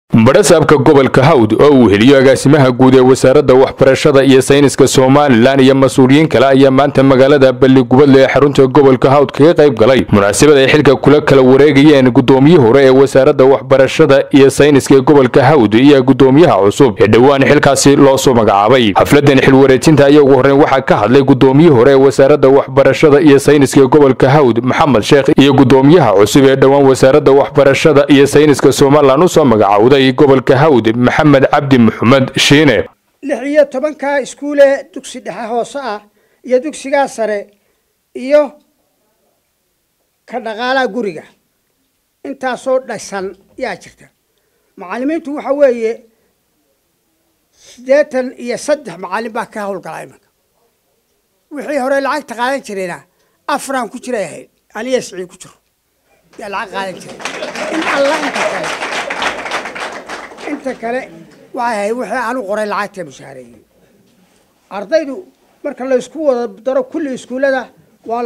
Barasaabka gobolka Hawd oo uu heliyo agaasimaha guud ee wasaaradda waxbarashada iyo sayniska Soomaaliland iyo mas'uuliyiin kale ayaa maanta magaalada Balligubadle ee xarunta gobolka Hawd kaga qayb galay munaasabad ay xilka kala wareegayeen gudoomiyihii hore ee wasaaradda waxbarashada iyo sayniska ee gobolka Hawd iyo gudoomiyaha cusub ee dhawaan xilkaasi loo soo magacaabay. Xafladan xil wareejinta ayaa ugu horreyn waxa ka hadlay gudoomiyihii hore ee wasaaradda waxbarashada iyo sayniska ee gobolka Hawd Maxamed Sheekh iyo gudoomiyaha cusub ee dhawaan wasaaradda waxbarashada iyo sayniska Soomaaliland u soo magacaawday gobolka Hawd Maxamed Cabdi Maxamed Shiine. 16 iskuule dugsi dhexe hoose ah iyo dugsiga sare iyo ka dhaqaalaha guriga inta soo dhashan yaa jirta. Macallimiintu waxa weeye 83 macallin baa ka howlgalay marka. wixii hore lacag qaadan jirayna afran ku jiray aniga sii ku jiro. yaa lacag qaadan jiray. in Allah inta kale waxay aanu qoray lacagta mushaariin ardaydu marka la isku wada daro kulli iskuulada waa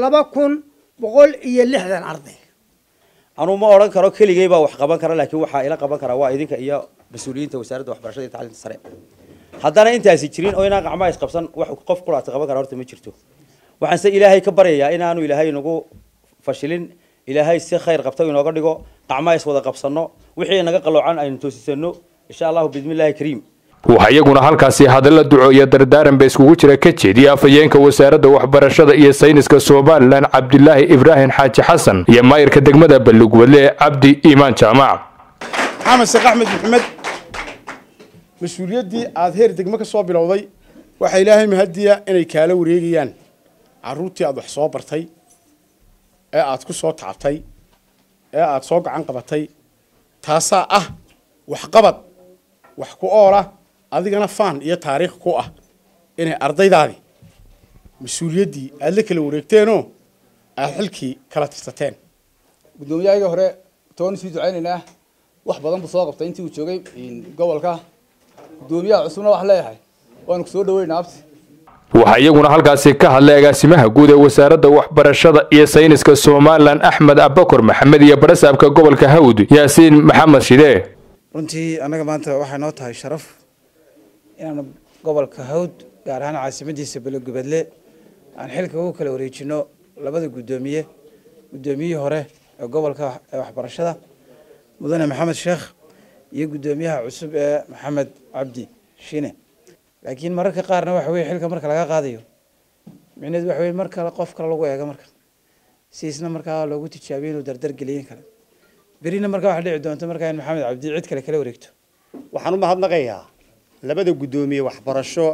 2160 arday anu ma oran karo keligay baa wax qaban kara laakiin waxa ila qaban kara waa idinka iyo mas'uuliyiinta wasaaradda waxbarashada iyo tacliinta sare haddana intaasi jirin oo inaan gacmaha isqabsan wax qof kula qaban kara horta ma jirto waxaan se ilaahay ka baryayaa inaanu ilaahay nagu fashilin ilaahay si khayr qabto inooga dhigo gacmaha is wada qabsano wixii naga qaloocan aynu toosisano insha Allah bismillaahir kariim waxayaguna halkaasi hadalla duco iyo dardaaran bay iskugu jira ka jeediyay afayeenka wasaaradda waxbarashada iyo sayniska Soomaaliland Cabdilaahi Ibrahim Xaaji Xasan iyo maayirka degmada Balligubadle Cabdi Iimaan Jaamac Maxamed Sheekh Axmed Maxamed mas'uuliyadii aad heer degmo ka soo bilowday waxa Ilaahay mahadiya inay kaala wareegayaan caruurtii aad wax soo bartay ee aad ku soo taabtay ee aad soo gacan qabatay taasa ah wax qabad wax ku oola adigana faan iyo taariikh ku ah inay ardaydaadi mas'uuliyadii aad la kala wareegteeno aad xilkii kala tirsateen gudoomiyaha hore toon sii ducaynayna wax badan buu soo qabtay intii uu joogay gobolka gudoomiyaha cusubna wax leeyahay waan ku soo dhaweynaa abti waxa iyaguna halkaasi ka hadlay agaasimaha guud ee wasaaradda waxbarashada iyo sayniska Soomaaliland Axmed Abakar Maxamed iyo barasaabka gobolka Hawd Yaasiin Maxamed Shide runtii anaga maanta waxa noo tahay sharaf inaan gobolka Hawd gaar ahaan caasimadiisa Balligubadle aan xilka ugu kala wareejino labada gudoomiyihii hore ee gobolka waxbarashada mudane Maxamed Sheekh iyo gudoomiyaha cusub ee Maxamed Cabdi Shiine laakiin mararka qaarna waxa weey xilka marka laga qaadayo micnaheedu waxa weey marka qof kale lagu eego marka si isna marka loogu tijaabiyo inuu dardar geliyin karo برينا مركا واحد اللي عندهم مركا محمد عبدي عيد كلا وريكتو waxaan ma hadnaqayaa labada gudoomiye waxbarasho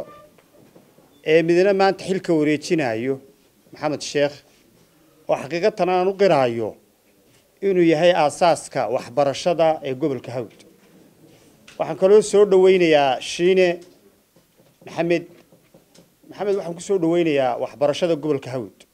ee midna maanta xilka wareejinayo Maxamed Sheekh oo xaqiiqatan aan u qiraayo inuu yahay aasaaska waxbarashada ee gobolka Hawd waxaan kaloo soo dhaweynayaa Shiine Maxamed waxaan ku soo dhaweynayaa waxbarashada gobolka Hawd